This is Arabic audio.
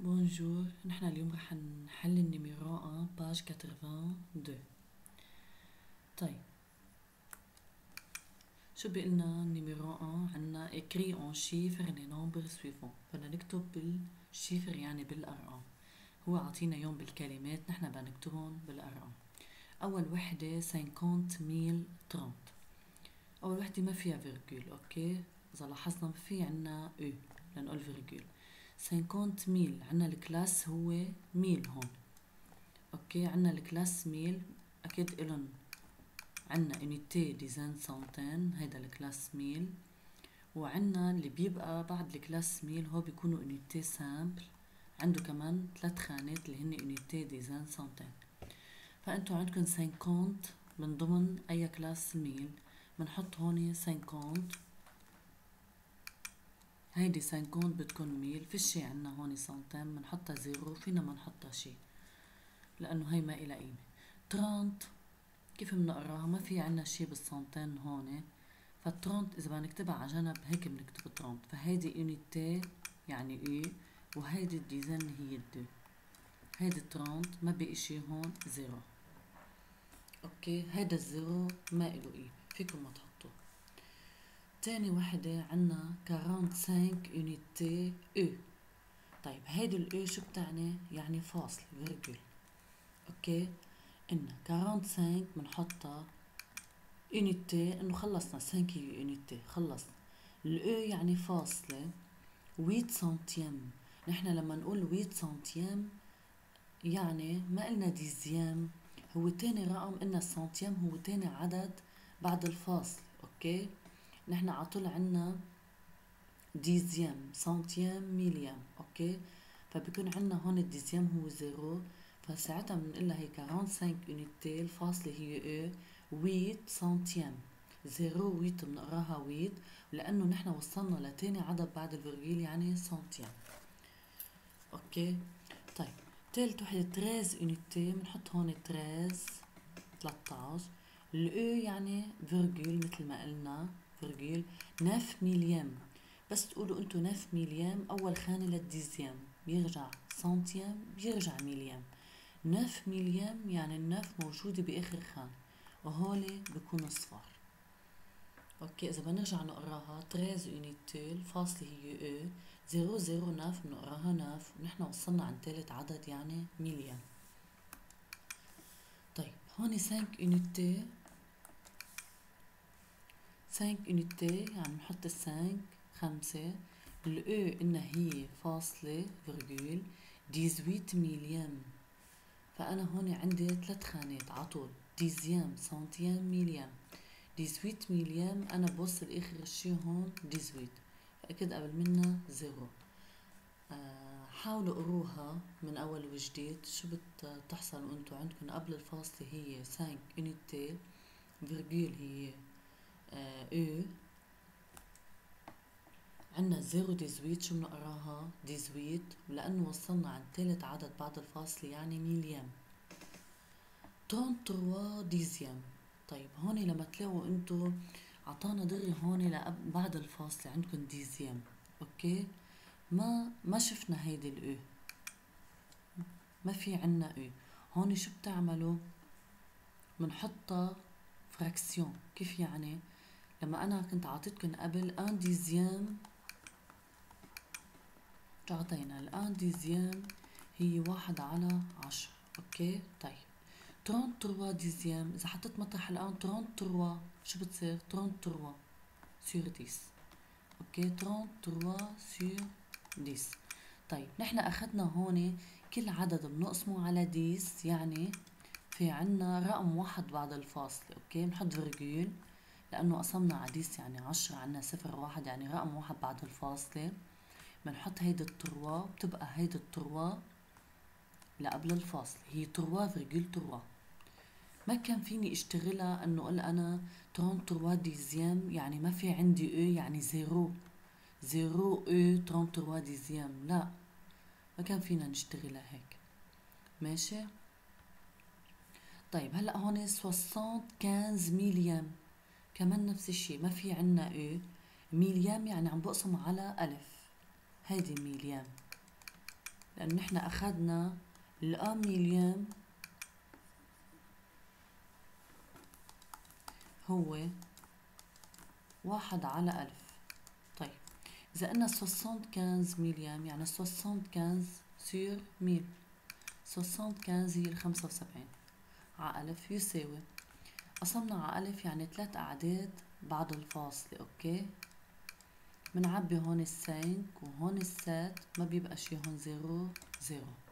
بونجور، نحن اليوم رح نحل النيميرو 1 باج 82. طيب شو بيقلنا النيميرو 1؟ عنا écrit en chiffres les nombres suivants. بدنا نكتب بالشيفر يعني بالأرقام. هو عطينا يوم بالكلمات، نحن بدنا نكتبهم بالأرقام. أول وحدة 50,030. أول وحدة ما فيها فيرجول، أوكي؟ إذا لاحظنا ما في عنا او لنقول فيرجول. 50,000 عنا الكلاس هو ميل هون، اوكي. عنا الكلاس ميل اكيد الن عنا unité ديزان سنتين، هيدا الكلاس ميل. وعنا اللي بيبقى بعد الكلاس ميل هو بيكونوا unité سامبل، عنده كمان 3 خانات اللي هن unité ديزان سنتين. فانتو عندكن 50 من ضمن اي كلاس ميل، بنحط هون 50. هيدي 50 بتكون ميل، فيشي عنا هون سنتين، بنحطها زيرو، فينا ما نحطها شي لانه هي ما إلها قيمة. 30 كيف بنقراها؟ ما في عنا شي بالسنتين هون، فالترونت إذا بدنا نكتبها على جنب هيك بنكتب ترونت. فهيدي يونيتي يعني اي، وهيدي الديزان هي الدو. هيدي ترونت ما بقي شي هون، زيرو. اوكي، هيدا الزيرو ما إله اي، فيكم ما تحطوه. تاني وحدة عنا 45 يونيتي او. طيب هيدي الاو شو بتعني؟ يعني فاصل، فيرجول. اوكي، إنها 45 بنحطها يونيتي، انه خلصنا 5 يونيتي، خلص. الاو يعني فاصلة. 8 سنتيم، نحن لما نقول 8 سنتيم يعني ما قلنا ديزيام، هو تاني رقم. قلنا السنتيم هو تاني عدد بعد الفاصل، اوكي. نحن عطول عنا ديزيام، سنتيم، ميليام، اوكي. فبكون عنا هون الديزيام هو زيرو، فساعتها بنقلها هي 45 يونيتي، الفاصلة هي او 8 سنتيم. 0 8 بنقراها 8 لأنه نحن وصلنا لتاني عدد بعد الفرجيل يعني سنتيم، اوكي. طيب تالت وحدة 13 يونيتي، بنحط هون 13. الاو يعني فيرجول مثل ما قلنا، فيرجول. 9 مليام، بس تقولوا انتو 9 مليام اول خانة للديزيام، بيرجع سنتيم بيرجع مليام. 9 مليام يعني الناف موجودة باخر خانة، وهولي بيكونوا صفار. اوكي، اذا بنرجع نقراها 13 يونيتي، الفاصلة هي او 009 بنقراها 9، ونحن وصلنا عند ثالث عدد يعني مليون. طيب هون 5 يونيتي، 5 يونيتي يعني بنحط 5 5. الاو انها هي فاصلة فيرجول 18 مليون، فانا هون عندي 3 خانات عطول، ديزيام، سنتيام، مليون. 18 مليون انا بوصل اخر شي هون 18، فاكيد قبل منها زيرو. حاولوا قروها من اول وجديد، شو بتحصل وانتو عندكم قبل الفاصلة هي 5 يونيتي، فيرجول هي او، عنا 0 شو بنقراها 18، ولأنه وصلنا عند ثالث عدد بعد الفاصلة يعني مليون. 33 ديزيام. طيب هون لما تلاقوا انتو عطانا دغري هون بعد الفاصلة عندكم ديزيام، اوكي، ما شفنا هيدي الاو، ما في عنا او هون. شو بتعملوا؟ بنحطها فراكسيون. كيف يعني؟ لما انا كنت عطيتكم قبل ان ديزيام، عطينا الان ديزيام هي 1/10، اوكي. طيب 33 ديزيام، اذا حطيت مطرح الان 33 شو بتصير؟ 33 سور 10، اوكي. 33 سور 10. طيب نحن اخذنا هون كل عدد بنقسمه على 10، يعني في عنا رقم واحد بعد الفاصلة، اوكي. بنحط فيرجول لانه قسمنا على 10 يعني 10، عنا 0 1 يعني رقم واحد بعد الفاصلة. بنحط هيدا التروا، بتبقى هيدا التروا لقبل الفاصل هي 3,3. ما كان فيني اشتغلها انه قل انا 33 ديزيام يعني ما في عندي او يعني زيرو او 33 ديزيام، لا، ما كان فينا نشتغلها هيك، ماشي. طيب هلا هون 75 مليام، كمان نفس الشي، ما في عنا او. مليام يعني عم بقسم على الف، هيدي مليام، لأنه نحن أخذنا الأ مليون هو 1/1000. طيب إذا قلنا 75 مليون يعني 75 سور 1000، 75 هي 75 على ألف يساوي، قسمنا على ألف يعني 3 أعداد بعد الفاصلة. أوكي، منعبي هون السينك وهون السات، ما بيبقى شي هون 0 0.